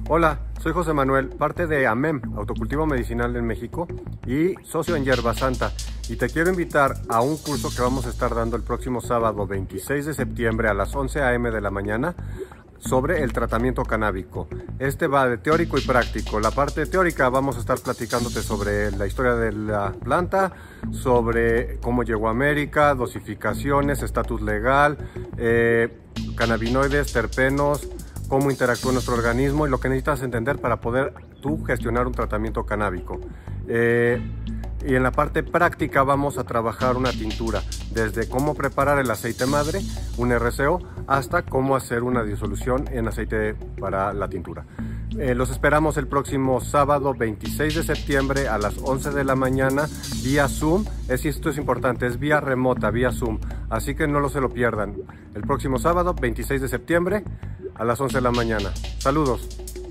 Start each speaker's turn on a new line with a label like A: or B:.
A: Hola, soy José Manuel, parte de AMEM, Autocultivo Medicinal en México, y socio en Hierba Santa. Y te quiero invitar a un curso que vamos a estar dando el próximo sábado 26 de septiembre a las 11 a.m. de la mañana sobre el tratamiento canábico. Este va de teórico y práctico. La parte teórica vamos a estar platicándote sobre la historia de la planta, sobre cómo llegó a América, dosificaciones, estatus legal, cannabinoides, terpenos, cómo interactúa nuestro organismo y lo que necesitas entender para poder tú gestionar un tratamiento canábico. Y en la parte práctica vamos a trabajar una tintura, desde cómo preparar el aceite madre, un RCO, hasta cómo hacer una disolución en aceite para la tintura. Los esperamos el próximo sábado 26 de septiembre a las 11 de la mañana vía Zoom. Esto es importante, es vía remota, vía Zoom, así que no se lo pierdan. El próximo sábado 26 de septiembre a las 11 de la mañana. Saludos.